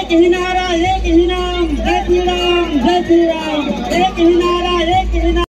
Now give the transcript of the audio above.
एक ही नारा, एक ही नाम, जय श्री राम, जय श्री राम। एक ही नारा, एक ही नाम।